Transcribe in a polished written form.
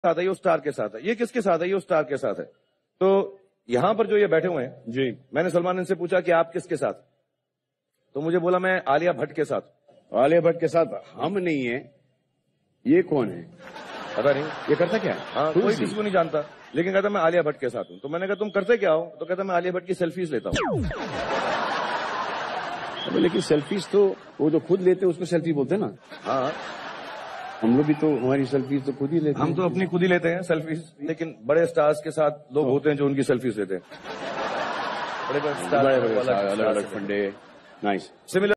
साथ है, ये उस स्टार के साथ है, ये किसके साथ है, ये उस स्टार के साथ है। तो यहां पर जो ये बैठे हुए हैं जी, मैंने सलमान इनसे पूछा कि आप किसके साथ, तो मुझे बोला मैं आलिया भट्ट के साथ। आलिया भट्ट के साथ हम नहीं है, ये कौन है पता नहीं, ये करता क्या है? हाँ, कोई किसी को नहीं जानता, लेकिन कहता मैं आलिया भट्ट के साथ हूँ। तो मैंने कहा तुम करते क्या हो, तो कहता मैं आलिया भट्ट की सेल्फीज लेता हूँ। लेकिन सेल्फीज तो वो जो खुद लेते हैं उसको सेल्फी बोलते हैं ना। हाँ, हम लोग भी तो हमारी सेल्फीज तो खुद ही लेते हैं। हम तो अपनी खुद ही लेते हैं सेल्फीज, लेकिन बड़े स्टार्स के साथ लोग होते हैं जो उनकी सेल्फीज लेते हैं। बड़े अलग अलग फंडे, नाइस। सिमिलर